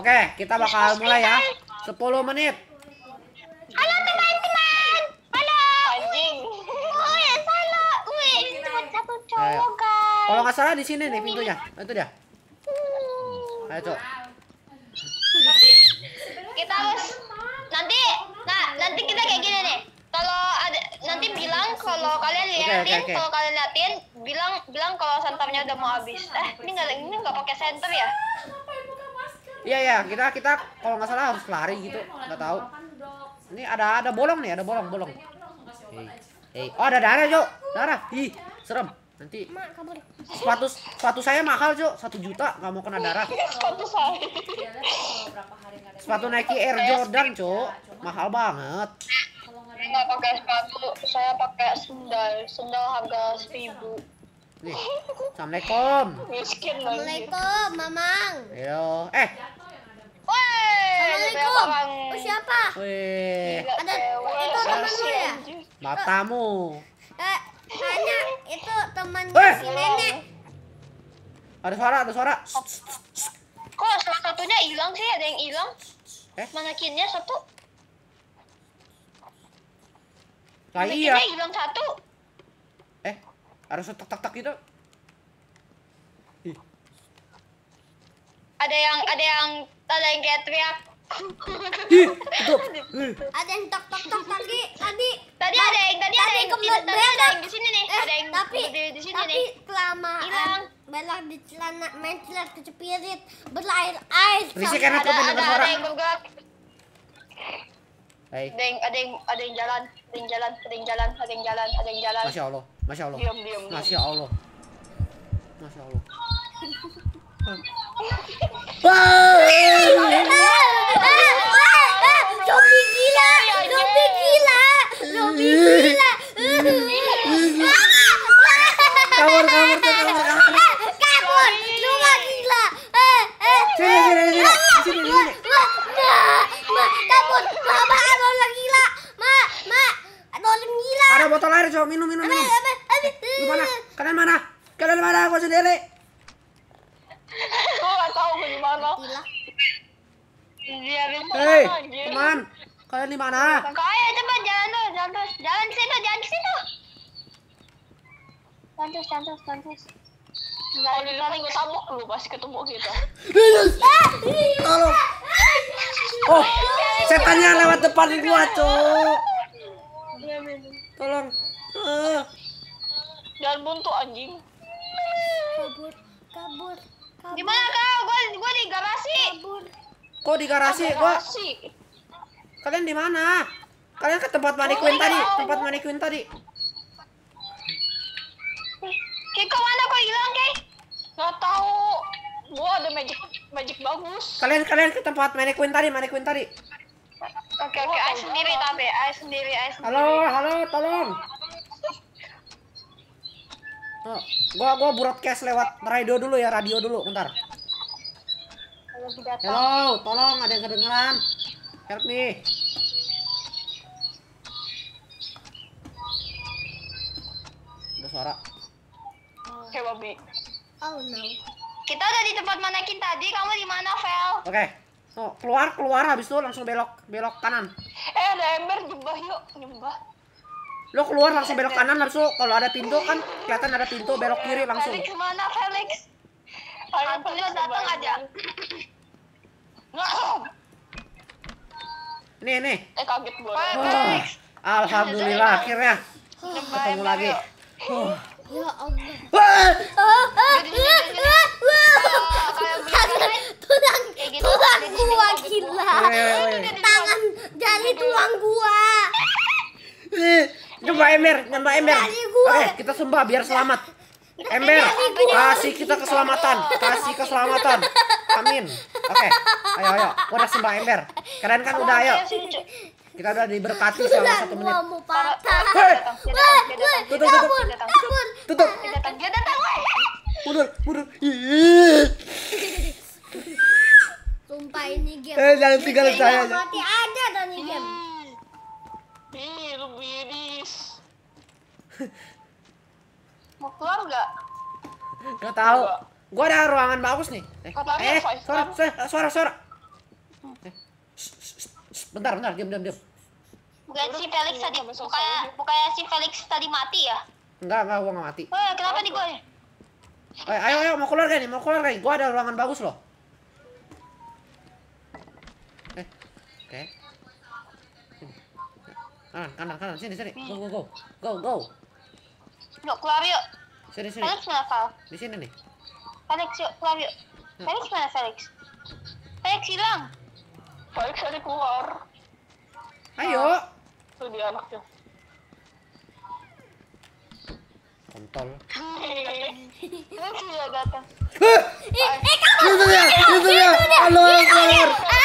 Oke, kita bakal mulai ya. 10 menit. Halo teman-teman. Halo. Anjing. Oh ya salah. Wih, cuma satu cowok guys. Kalau nggak salah di sini nih pintunya. Itu dia. Ayo, Cok. Kita harus nanti kita kayak gini nih. Kalau ada nanti bilang kalau kalian liatin, Oke. kalau kalian liatin bilang kalau senternya udah mau habis. Ini nggak pakai senter ya? Iya, kita kalau nggak salah harus lari gitu. Nggak tahu. Ini ada bolong nih, ada bolong. Oh, ada darah, Cok. Darah. Ih, serem. Nanti sepatu saya mahal, Cok. 1 juta, nggak mau kena darah. Sepatu saya. Sepatu Nike Air Jordan, Cok. Mahal banget. Nggak pakai sepatu, saya pakai sendal harga 1.000. Nih. Assalamualaikum. Miskin lagi. Assalamualaikum, Mamang. Ayo. Assalamualaikum. Oh, siapa? Wih. Ada itu teman lu ya? Matamu. Tanya, itu temannya Eh. si nenek. Ada suara. Kok salah satunya hilang sih? Ada yang hilang? Manakinnya satu? Lah iya. Manakinnya hilang satu. Harus tak gitu. Ih. Ada yang kayak teriak. Ih, itu. Ada yang tok tadi. Tadi ada yang di sini nih. Ada yang di sini Tapi nih. kelamaan Hilang. belak di celana mencret kecepirit berair Risik enak tuh pendengar suara. Ada yang bergerak. Hai. Ada yang jalan. Masya Allah. Diam. Masya Allah. Wah. Zombie gila. Kabur. Kabur, lu mah gila. Sini. Kabur, mama ada orang gila. Ada orang gila. Ada botol air, Cok. Minum. Lu mana? Kalian mana? Gua sendiri. Gua nggak tahu di mana. Gila. Dia di Hei, mana anjir? teman. Kalian di mana? Ayo cepat jalan terus. Jalan ke situ. Lantas. Enggak di sana gue tabok lu pas ketemu kita. Tolong. Oh, setannya lewat depan gua, Cok. Tolong. Jangan buntu anjing. Kabur. Di mana kau? Gua di garasi. Kabur. Kok di garasi? Kalian di mana? Kalian ke tempat mannequin tadi. Kiko mana kok hilang, Kek? Nggak tahu. Gua ada magic bagus. Kalian ke tempat mannequin tadi. Oke, Ayo sendiri. Halo, tolong. Oh, gua broadcast lewat radio dulu, bentar. Halo, tolong, ada yang kedengeran? Help me. Ada suara. Oke, babi. Oh no. Kita udah di tempat manekin tadi. Kamu di mana, Vel? Oke. Oh, keluar habis itu langsung belok kanan. Ada ember, nyembah. Lo keluar langsung belok kanan, langsung kalau ada pintu kan kelihatan ada pintu, belok kiri langsung. Felix mana, Felix? Felix datang aja. Ini. Kaget gue. Oh, alhamdulillah akhirnya ketemu lagi. Ya Allah. Wah. Tulang gua gila. Tangan jari tulang gua. Coba ember. Oke, kita sembah biar selamat. Ember, kasih kita keselamatan. Amin. Oke, ayo. Udah sembah ember. Kalian kan udah, ayo. Kita udah diberkati selama 1 menit. Mau patah. Tutup. Dia datang, woi. Mundur. Sumpah ini game. Jangan tinggalin saya. Mati aja dan ini game. Lu bidis. Mau keluar nggak? Nggak tahu. Gua ada ruangan bagus nih. Katanya Suara. Bentar, diam. Bukan si Felix tadi, bukannya si Felix tadi mati ya? Enggak, gua nggak mati. Oh, kenapa nih gue? Ayo, mau keluar gak nih? Gua ada ruangan bagus loh. Oke. Kanan, sini. Go. Yuk, keluar yuk. Sini. Felix mana, Val? Di sini nih. Felix, yuk, keluar yuk. Felix mana, Felix? Felix hilang. Felix tadi keluar. Ayo. Tuh dia anaknya. Kontol. Felix sudah datang. Itu dia. Halo, keluar.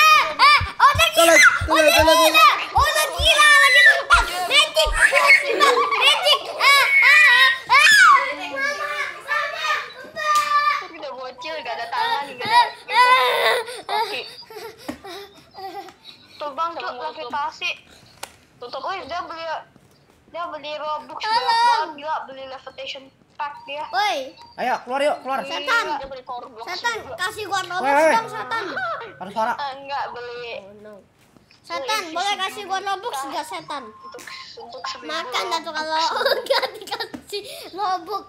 Udah gila lagi lompat. Magic. Udah bocil, gak ada tangan, gak ada kaki. Tuh bang, tuh gravitasi. Tutup. Wih, dia beli Robux banget, gila, beli levitation pack dia. Woi, Ayo, keluar. setan. Dia beli Roblox Setan, juga. kasih gua Robux Woi. dong, setan. Ada suara. Enggak, beli Setan, boleh kasih gua Robux enggak, setan? untuk seminggu. Makan dah tuh kalau enggak dikasih Robux.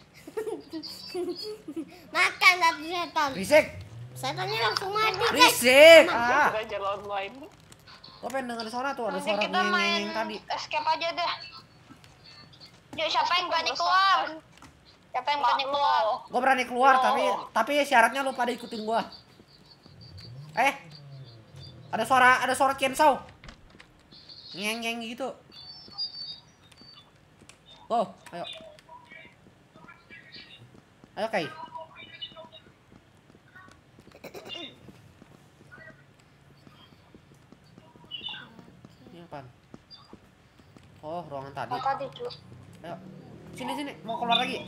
Makan dah tuh setan. Risik. Setannya langsung mati, guys. Risik. Belajar online. Gua pengen denger suara tuh, ada Nanti suara kita main ngeng tadi. escape aja deh. Yuk, siapa yang berani keluar? Siapa yang berani keluar? Gua berani keluar, tapi syaratnya lu pada ikutin gua. Ada suara chainsaw. Ngeng gitu. Wow, ayo. Ayo, Kai. Ini apaan? Oh, ruangan tadi. Oh, tadi tuh. Ayo. Sini, mau keluar lagi.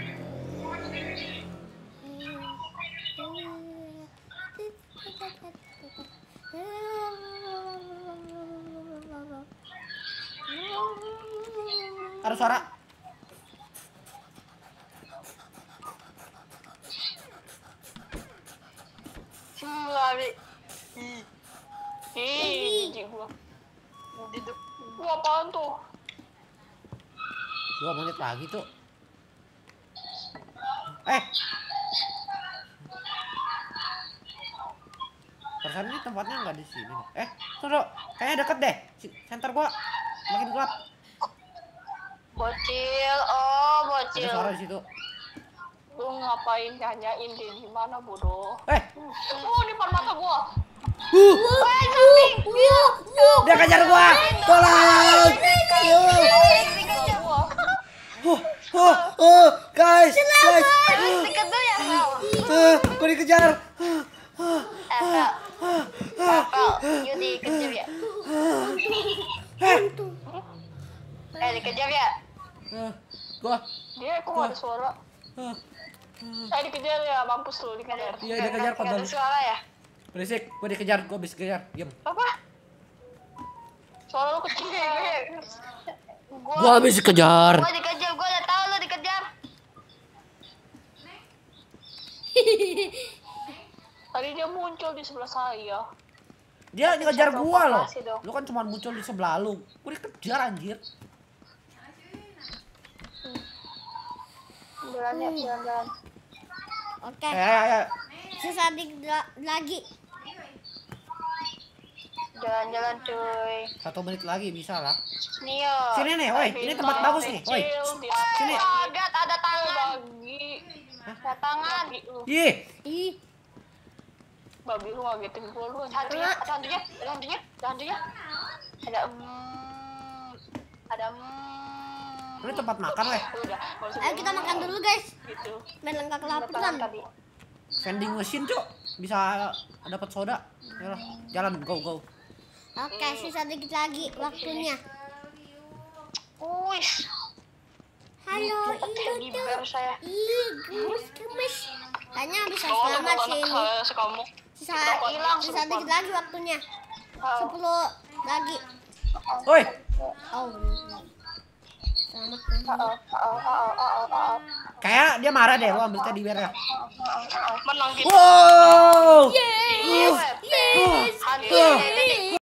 Ada suara. Lari. Jijik gua. Duduk. Gua apaan tuh? 2 menit lagi tuh. Perasaan ini tempatnya nggak di sini. Tunggu, kayaknya deket deh. Center gua makin gelap. Bocil, Ada bocil. suara di situ. Lu ngapain nanyain dia di mana, bodoh? Oh, di depan mata gua. Dia kejar gua. Tolong. Guys. Dekat tuh ya, Val. Gua dikejar. Val, you dikejar ya? Dikejar ya? Gua. Dia kok nggak ada suara? Dikejar ya, mampus lu dikejar. Iya, dikejar Nggak ada kontol. suara ya? Berisik, gua dikejar, gua habis kejar. Diam. Apa? Suara lu kecil. Gua habis dikejar. Gua dikejar, gua udah tahu lu dikejar. Tadi dia muncul di sebelah saya. Dia ngejar gua loh. Provokasi dong. Lu kan cuma muncul di sebelah lu. Gua dikejar anjir. Jalan. Oke, Ayo. sisa dikit lagi. Jalan-jalan cuy. 1 menit lagi bisa lah. Nih yo. Sini nih, woi. Ini tempat bagus nih, woi. Sini. Kaget ada tangan. Bagi. Ada tangan. Bagi lu. Ih, Ih, Babi lu ngagetin gua lu. Hantunya, ada hantunya. Ada ini tempat makan weh. Udah, nggak usah ayo kita makan dulu, guys. gitu. Biar nggak tangan kelaparan. tadi. Vending machine, Cuk. Bisa dapat soda. Yalah, jalan go. Oke, sisa dikit lagi waktunya. Wih, Halo, teddy itu bear tuh. saya. Gemes. Kayaknya bisa Oh, selamat sih ini. sekamu. Sisa dikit lagi waktunya. 10 lagi. Woi, Oh, selamat kan. kayak dia marah deh. Lu ambil teddy bear ya. Menang kita. Wow. Yes. Hantu